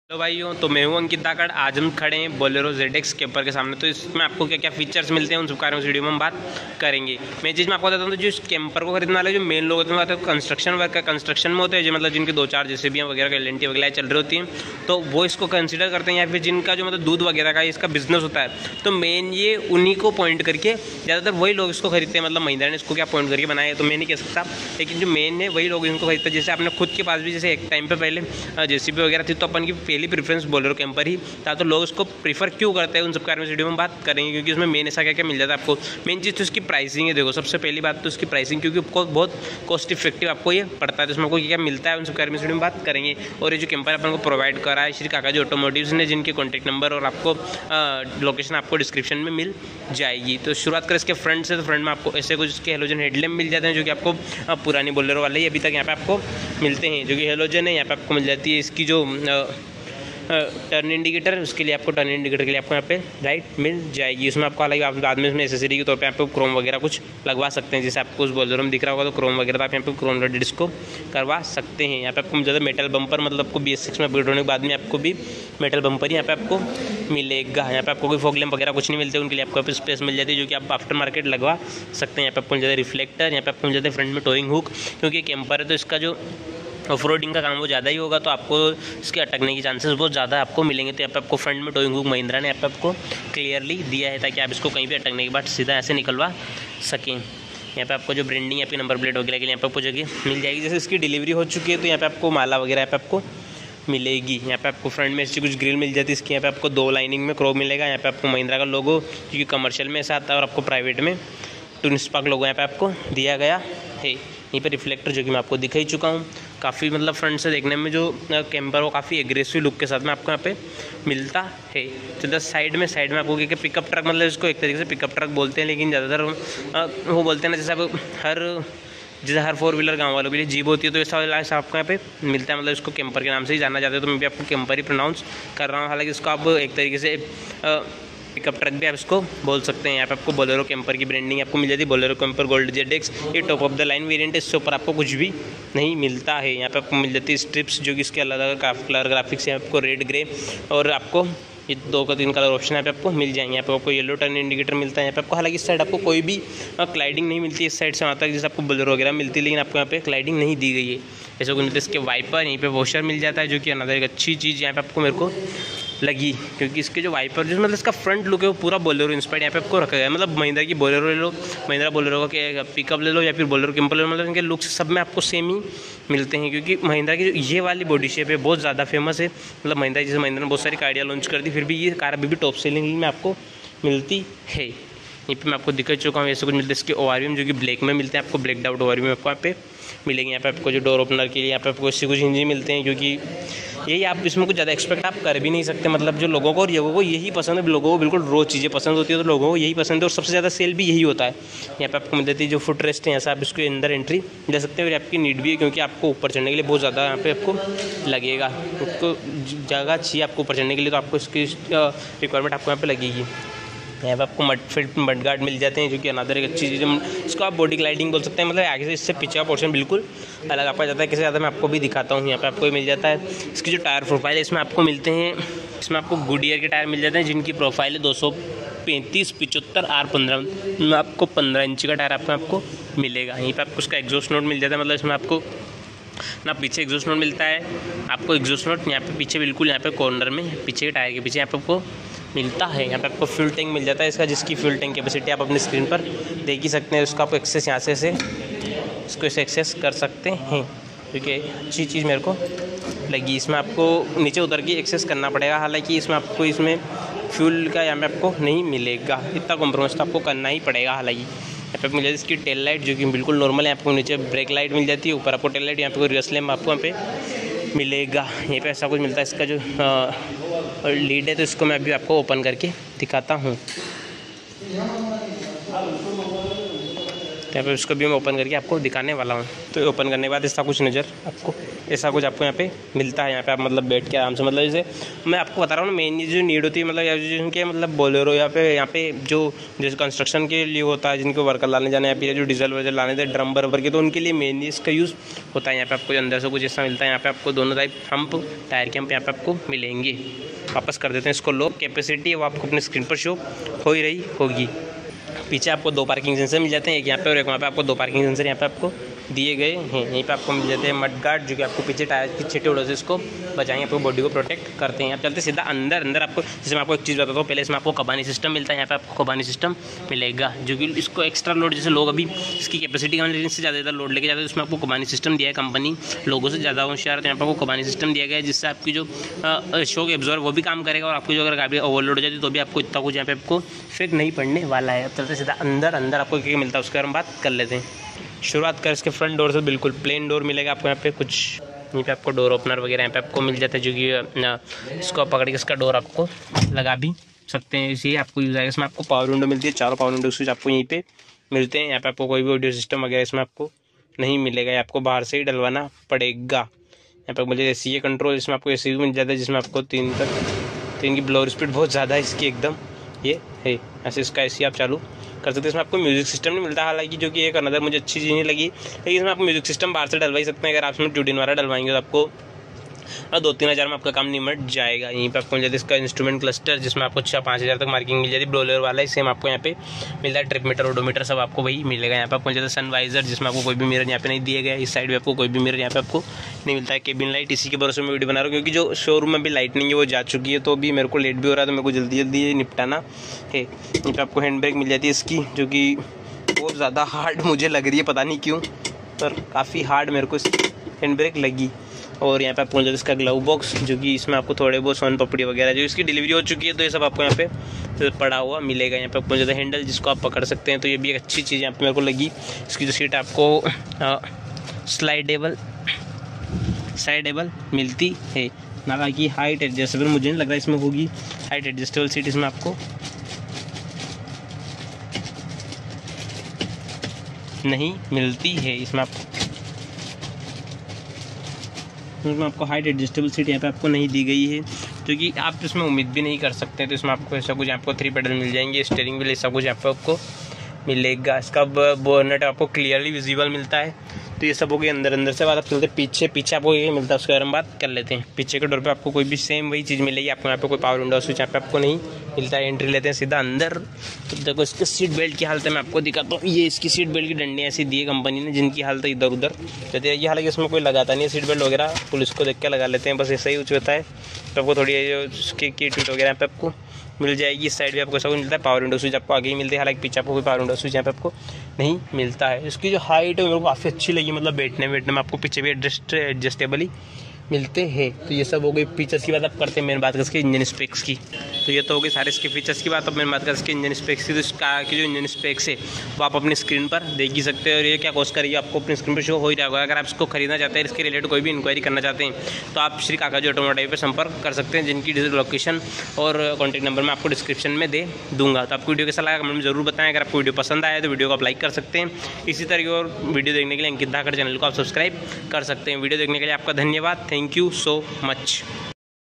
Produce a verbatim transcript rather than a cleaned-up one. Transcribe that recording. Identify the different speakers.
Speaker 1: Hello भाइयों, तो मैं हूं अंकित धाकड़। आज हम खड़े हैं बोलेरो ज़ेड एक्स कैंपर के सामने। तो इसमें आपको क्या क्या फीचर्स मिलते हैं उन सब बारे में वीडियो में हम बात करेंगे। मैं चीज़ में आपको बताता हूँ, तो जो इस कैंपर को खरीदने वाले जो मेन लोग होते हैं कंस्ट्रक्शन वर्क का कंस्ट्रक्शन में होते हैं, जो मतलब जिनके दो चार जेसीबी वगैरह एल एन टी वगैरह चल रही होती हैं, तो वो इसको कंसिडर करते हैं। या फिर जिनका जो मतलब दूध वगैरह का इसका बिजनेस होता है, तो मेन ये उन्हीं को पॉइंट करके ज़्यादातर वही लोग इसको खरीदते हैं। मतलब महिंद्रा ने इसको क्या पॉइंट करके बनाया है तो मैं नहीं कह सकता, लेकिन जो मेन है वही लोग इनको खरीदते हैं। जैसे आपने खुद के पास भी जैसे एक टाइम पे पहले जेसीबी वगैरह थी, तो अपन की पहली प्रेफरेंस बोलेरो कैंपर ही था। तो लोग उसको प्रीफर क्यों करते हैं उन सब बारे में वीडियो में बात करेंगे, क्योंकि उसमें मेन ऐसा क्या क्या मिल जाता है आपको। मेन चीज़ तो उसकी प्राइसिंग है। देखो, सबसे पहली बात तो उसकी प्राइसिंग, क्योंकि आपको बहुत कॉस्ट इफेक्टिव आपको ये पड़ता है। तो उसमें आपको क्या मिलता है उन सब बारे में वीडियो में बात करेंगे। और ये जो कैंपर अपन को प्रोवाइड करा है श्री काका जी ऑटोमोटिव्स ने, जिनके कॉन्टैक्ट नंबर और आपको लोकेशन आपको डिस्क्रिप्शन में मिल जाएगी। तो शुरुआत करें इसके फ्रंट से। तो फ्रंट में आपको ऐसे कुछ इसके हेलोजन हेडलैम्प मिल जाते हैं, जो कि आपको पुरानी बोलेरो वाले ही अभी तक यहाँ पे आपको मिलते हैं। जो कि हेलोजन है यहाँ पे आपको मिल जाती है। इसकी जो टर्न इंडिकेटर, उसके लिए आपको टर्न इंडिकेटर के लिए आपको यहाँ पे लाइट मिल जाएगी। उसमें आपको हालांकि आप बाद में इसमें एसेसरी के तौर पे आपको क्रोम वगैरह कुछ लगवा सकते हैं। जैसे आपको उस बोलेरो में दिख रहा होगा, तो क्रोम वगैरह आप यहाँ पे क्रोम रेड इसको करवा सकते हैं। यहाँ पे आपको ज़्यादा मेटल बम्पर, मतलब आपको बी एस सिक्स में अपग्रेड होने के बाद में आपको भी मेटल बम्पर ही यहाँ पे आपको मिलेगा। यहाँ पे आपको कोई फॉग लैम्प वगैरह कुछ नहीं मिलते, उनके लिए आपको यहाँ पे स्पेस मिल जाती है, जो कि आप आफ्टर मार्केट लगवा सकते हैं। यहाँ पे आपको मिल जाता है रिफ्लेक्टर, यहाँ पे आपको मिल जाता है फ्रंट में टोइंग हुक, क्योंकि कैंपर है तो इसका जो ऑफ रोडिंग का काम वो ज़्यादा ही होगा, तो आपको इसके अटकने की चांसेस बहुत ज़्यादा आपको मिलेंगे। तो यहाँ पे आपको फ्रंट में टोइंग हुक महिंद्रा ने यहाँ पे आपको क्लियरली दिया है, ताकि आप इसको कहीं भी अटकने के बाद सीधा ऐसे निकलवा सकें। यहाँ पे आपको जो ब्रांडिंग या फिर नंबर प्लेट वगैरह के लिए यहाँ पे आपको जगह मिल जाएगी। जैसे इसकी डिलीवरी हो चुकी है, तो यहाँ पे आपको माला वगैरह यहाँ पे आपको मिलेगी। यहाँ पे आपको फ्रंट में इसकी कुछ ग्रिल मिल जाती है। इसकी यहाँ पे आपको दो लाइनिंग में क्रोम मिलेगा। यहाँ पे आपको महिंद्रा का लोगो, क्योंकि कमर्शियल में ऐसा आता है, और आपको प्राइवेट में ट्विन स्पार्क लोगो यहाँ पे आपको दिया गया है। यहीं पे रिफ्लेक्टर, जो कि मैं आपको दिखा ही चुका हूँ, काफ़ी मतलब फ्रंट से देखने में जो कैंपर वो काफ़ी एग्रेसिव लुक के साथ में आपको यहाँ पे मिलता है। तो दस साइड में साइड में आपको क्या पिकअप ट्रक, मतलब इसको एक तरीके से पिकअप ट्रक बोलते हैं, लेकिन ज़्यादातर वो बोलते हैं ना, जैसे आप हर जैसे हर फोर व्हीलर गाँव वालों के लिए जीप होती है, तो ऐसा वाला ऐसा आपको यहाँ पे मिलता है। मतलब इसको कैंपर के नाम से ही जाना जाता है, तो मैं भी आपको कैंपर ही प्रोनाउंस कर रहा हूँ। हालांकि इसको आप एक तरीके से पिकअप ट्रक भी आप इसको बोल सकते हैं। यहाँ पे आपको बोलेरो कैंपर की ब्रांडिंग आपको मिल जाती है, Bolero camper gold Z X. ये top of the line variant है, इससे ऊपर आपको कुछ भी नहीं मिलता है। यहाँ पे आपको मिल जाती है स्ट्रिप्स, जो कि इसके अलग अलग कलर ग्राफिक्स हैं, आपको रेड ग्रे, और आपको ये दो का तीन कलर ऑप्शन यहाँ पे आपको मिल जाएंगे। यहाँ पे आपको येलो टर्न इंडिकेटर मिलता है। यहाँ पे आपको हालांकि इस साइड आपको कोई भी क्लाइडिंग नहीं मिलती है, इस साइड से वहाँ तक जैसे आपको बोलेरो वगैरह मिलती है, लेकिन आपको यहाँ पे क्लाइडिंग नहीं दी गई है। ऐसे को इसके वाइपर, यहीं पे वॉशर मिल जाता है, जो कि अनदर एक अच्छी चीज़ यहाँ पे आपको मेरे को लगी, क्योंकि इसके जो वाइपर जो मतलब इसका फ्रंट लुक है वो पूरा बोलेरो इंस्पायर्ड यहाँ पे आपको रखा गया है। मतलब महिंद्रा की बोलेरो ले लो, महिंद्रा बोलेरो का पिकअप ले लो, या फिर बोलेरो कैंपर ले लो, मतलब इनके लुक्स सब में आपको सेम ही मिलते हैं। क्योंकि महिंद्रा की जो ये वाली बॉडी शेप है बहुत ज़्यादा फेमस है। मतलब महिंद्रा, जैसे महिंद्रा ने बहुत सारी गाड़ियाँ लॉन्च कर दी, फिर भी ये कार अभी भी टॉप सेलिंग में आपको मिलती है। यहीं पे मैं आपको दिखा चुका हूँ ऐसे कुछ मिलता है। इसके ओआरवीएम जो कि ब्लैक में मिलते हैं, आपको ब्लैक आउट ओआरवीएम आपको यहाँ पे मिलेंगे। यहाँ पे आपको जो डोर ओपनर के लिए यहाँ पे आपको इससे कुछ हिंजी मिलते हैं, क्योंकि यही आप इसमें कुछ ज़्यादा एक्सपेक्ट आप कर भी नहीं सकते। मतलब जो लोगों को और लोगों को यही पसंद है, लोगों को बिल्कुल रो चीज़ें पसंद होती है, तो लोगों को यही पसंद है, और सबसे ज़्यादा सेल भी यही होता है। यहाँ पे आपको मिल जाती है जो फुट रेस्ट है, यहाँ से आप इसके अंदर एंट्री ले सकते हैं। और आपकी नीड भी है, क्योंकि आपको ऊपर चढ़ने के लिए बहुत ज़्यादा यहाँ पे आपको लगेगा, उसको जगह चाहिए आपको ऊपर चढ़ने के लिए, तो आपको इसकी रिक्वायरमेंट आपको यहाँ पे लगेगी। यहाँ पे आपको मड फिट मड गार्ड मिल जाते हैं, जो कि अनदर एक अच्छी चीज़ है। इसको आप बॉडी ग्लाइडिंग बोल सकते हैं। मतलब आगे से इससे पीछे का पोर्शन बिल्कुल अलग आपका जाता है। कैसे ज़्यादा मैं आपको भी दिखाता हूँ। यहाँ पे आपको मिल जाता है इसकी जो टायर प्रोफाइल है, इसमें आपको मिलते हैं, इसमें आपको गुडियर के टायर मिल जाते हैं, जिनकी प्रोफाइल है दो सौ पैंतीस पिचहत्तर आर पंद्रह में आपको पंद्रह इंची का टायर आपको आपको मिलेगा। यहीं पर आपको उसका एग्जॉस्ट नोट मिल जाता है। मतलब इसमें आपको ना पीछे एग्जॉस्ट नोट मिलता है, आपको एग्जॉस्ट नोट यहाँ पे पीछे बिल्कुल यहाँ पे कॉर्नर में पीछे के टायर के पीछे यहाँ पे आपको मिलता है। यहाँ पे आपको फ्यूल टैंक मिल जाता है इसका, जिसकी फ्यूल टैंक कैपेसिटी आप अपनी स्क्रीन पर देख ही सकते हैं। उसका आपको एक्सेस यहाँ से से इसको इसे एक्सेस कर सकते हैं, क्योंकि अच्छी चीज़ मेरे को लगी। इसमें आपको नीचे उतर के एक्सेस करना पड़ेगा, हालांकि इसमें आपको इसमें फ्यूल का यहाँ पे आपको नहीं मिलेगा, इतना कॉम्प्रोमाइज़ तो आपको करना ही पड़ेगा। हालांकि यहाँ पे मिल जाती है इसकी टेल लाइट, जो कि बिल्कुल नॉर्मल है। आपको नीचे ब्रेक लाइट मिल जाती है, ऊपर आपको टेल लाइट, यहाँ पे कोई रिवर्स लैम्प आपको यहाँ पे मिलेगा। यहीं पे ऐसा कुछ मिलता है। इसका जो लीड है, तो इसको मैं अभी आपको ओपन करके दिखाता हूँ। तो यहाँ पे उसको भी मैं ओपन करके आपको दिखाने वाला हूँ। तो ओपन करने के बाद ऐसा कुछ नज़र आपको ऐसा कुछ आपको यहाँ पे मिलता है। यहाँ पे आप मतलब बैठ के आराम से मतलब जैसे मैं आपको बता रहा हूँ मेन जो नीड होती है मतलब जिनके मतलब बोलेरो यहाँ पे यहाँ पे जो जैसे कंस्ट्रक्शन के लिए होता है, जिनको वर्कर लाने जाने या फिर जो डीजल वगैरह लाने थे ड्रम बरबर के, तो उनके लिए मेनली इसका यूज़ होता है। यहाँ पे आपको अंदर से कुछ ऐसा मिलता है। यहाँ पे आपको दोनों टाइप हम्प टायर के हम्प यहाँ पे आपको मिलेंगे। वापस कर देते हैं इसको लो। कैपेसिटी वो आपको अपने स्क्रीन पर शो हो ही रही होगी। पीछे आपको दो पार्किंग सेंसर मिल जाते हैं, एक यहाँ पे और एक वहाँ पे आपको दो पार्किंग सेंसर यहाँ पे आपको दिए गए हैं। यहीं पे आपको मिल जाते हैं मड गार्ड जो कि आपको पीछे टायर की छिटे उड़ों से इसको बचाएंगे, आपको बॉडी को प्रोटेक्ट करते हैं। आप चलते सीधा अंदर अंदर आपको जैसे मैं आपको एक चीज़ बताता हूँ, पहले इसमें आपको कबानी सिस्टम मिलता है। यहाँ पे आपको कबानी सिस्टम मिलेगा जो कि इसको एक्स्ट्रा लोड, जैसे लोग अभी इसकी कैपेसिटी का लेकिन इससे ज़्यादा लोड लेके जाते हैं, उसमें आपको कबानी सिस्टम दिया है कंपनी लोगों से ज़्यादा होशियार। तो यहाँ पर आपको कबानी सिस्टम दिया गया है जिससे आपकी जो शॉक एब्जॉर्ब वो भी काम करेगा और आपकी जो अगर गाड़ी ओवरलोड हो जाती है तो भी आपको इतना कुछ यहाँ पे आपको इफेक्ट नहीं पड़ने वाला है। अब चलते सीधा अंदर अंदर आपको क्या मिलता है उसके बारे में बात कर लेते हैं। शुरुआत कर इसके फ्रंट डोर से, बिल्कुल प्लेन डोर मिलेगा आपको। यहाँ पे कुछ यहीं पे आपको डोर ओपनर वगैरह यहाँ पे आपको मिल जाता है जो कि इसको पकड़ के इसका डोर आपको लगा भी सकते हैं, इसी आपको यूज़ आएगा। इसमें आपको पावर विंडो मिलती है, चारों पावर विंडो स्विच आपको यहीं पे मिलते हैं। यहाँ पे आपको कोई भी ऑडियो सिस्टम वगैरह इसमें आपको नहीं मिलेगा, आपको बाहर से ही डलवाना पड़ेगा। यहाँ पे मुझे ए सी ए कंट्रोल, इसमें आपको ए सी भी मिल जाता है जिसमें आपको तीन तक तीन की ब्लोअर स्पीड बहुत ज़्यादा है इसकी एकदम ये है। ऐसे इसका ए सी आप चालू कर सकते हैं। इसमें आपको म्यूजिक सिस्टम नहीं मिलता हालांकि, जो कि एक अनदर मुझे अच्छी चीज़ नहीं लगी, लेकिन इसमें आप म्यूजिक सिस्टम बाहर से डलवा ही सकते हैं। अगर आप इसमें ट्यूडिन वाला डलवाएंगे तो आपको और दो तीन हज़ार में आपका काम निमट जाएगा। यहीं पे आपको मिल जाता है इसका इंस्ट्रूमेंट क्लस्टर जिसमें आपको छः पाँच हज़ार तक मार्किंग मिल जाती है। ब्लोलर वाला है, सेम आपको यहाँ पे मिलता है। ट्रिप मीटर ओडोमीटर सब आपको वही मिलेगा। यहाँ पे आपको मिल जाता है सनवाइजर जिसमें आपको कोई भी मिरर यहाँ पे नहीं दिया गया। इस साइड में आपको कोई भी मिरर यहाँ पे आपको नहीं मिलता है। केबिन लाइट, इसी के भरोसे में वीडियो बना रहा हूँ क्योंकि जो शोरूम में भी लाइटनिंग है वो जा चुकी है, तो अभी मेरे को लेट भी हो रहा है, तो मेरे को जल्दी जल्दी निपटाना है। यहाँ पे आपको हैंड ब्रेक मिल जाती है इसकी, जो कि बहुत ज़्यादा हार्ड मुझे लग रही है, पता नहीं क्यों, पर काफ़ी हार्ड मेरे को इसकी हैंड ब्रेक लगी। और यहाँ पे आपको इसका ग्लव बॉक्स जो कि इसमें आपको थोड़े बहुत सोन पपड़ी वगैरह जो इसकी डिलीवरी हो चुकी है, तो ये सब आपको यहाँ पे पड़ा हुआ मिलेगा। यहाँ पे आपको ज़्यादा हैंडल जिसको आप पकड़ सकते हैं, तो ये भी एक अच्छी चीज़ यहाँ पे मेरे को लगी। इसकी जो सीट आपको स्लाइडेबल स्लाइडेबल मिलती है, ना बाकी हाइट एडजस्टेबल मुझे नहीं लग रहा इसमें होगी हाइट एडजस्टेबल सीट इसमें आपको नहीं मिलती है। इसमें आपको इसमें आपको हाइट एडजस्टेबल सीट यहाँ पे आपको नहीं दी गई है, जो कि आप इसमें उम्मीद भी नहीं कर सकते। तो इसमें आपको ऐसा कुछ आपको थ्री पेडल मिल जाएंगे, स्टीयरिंग व्हील ऐसा कुछ यहाँ पे आपको मिलेगा। इसका बोनट आपको क्लियरली विजिबल मिलता है। तो ये सब हो गई अंदर अंदर से बात। आप चलते पीछे पीछे आपको ये मिलता है उसके बारे में बात कर लेते हैं। पीछे के डोर पे आपको कोई भी सेम वही चीज़ मिलेगी। आपको यहाँ पे कोई पावर विंडो स्विच यहाँ पे आपको नहीं मिलता है। एंट्री लेते हैं सीधा अंदर। तो देखो इसके सीट बेल्ट की हालत मैं आपको दिखाता हूँ। ये इसकी सीट बेल्ट की डंडियाँ ऐसी दी है कंपनी ने जिनकी हालत इधर उधर रहती है। ये हालांकि इसमें कोई लगाता नहीं है सीट बेल्ट वगैरह, पुलिस को देख के लगा लेते हैं, बस ऐसा ही कुछ होता है। तो आपको थोड़ी जो उसकी किट विट वगैरह यहाँ पे आपको मिल जाएगी। इस साइड भी आपको सब कुछ मिलता है। पावर विंडो स्विच आपको आगे ही मिलते हैं, हालांकि पीछे आपको कोई पावर विंडो स्विच यहाँ पे आपको नहीं मिलता है। इसकी जो हाइट है मेरे को काफ़ी अच्छी लगी, मतलब बैठने बैठने में आपको पीछे भी एडजस्ट एडजस्टेबल ही मिलते हैं। तो ये सब हो गई फीचर्स की बात। अब करते हैं मेन बात कर इसके इंजन स्पेक्स की। तो ये तो हो गई सारे इसके फीचर्स की बात। अब मेन बात कर इसके इंजन स्पेक्स की। तो इसका की जो इंजन स्पेक्स है वो आप अपनी स्क्रीन पर देख ही सकते हैं, और ये क्या कॉस्ट करिए आपको अपनी स्क्रीन पर शो हो ही जाएगा। अगर आप इसको खरीदना चाहते हैं, इसके रिलेटेड कोई भी इंक्वायरी करना चाहते हैं, तो आप श्री काका जी ऑटोमोटिव पर संपर्क कर सकते हैं, जिनकी लोकेशन और कॉन्टैक्ट नंबर मैं आपको डिस्क्रिप्शन में दे दूंगा। तो आपको वीडियो कैसा लगा कमेंट में जरूर बताएं। अगर आपको वीडियो पसंद आया तो वीडियो को आप लाइक कर सकते हैं। इसी तरह की और वीडियो देखने के लिए अंकित धाकड़ चैनल को आप सब्सक्राइब कर सकते हैं। वीडियो देखने के लिए आपका धन्यवाद। Thank you so much.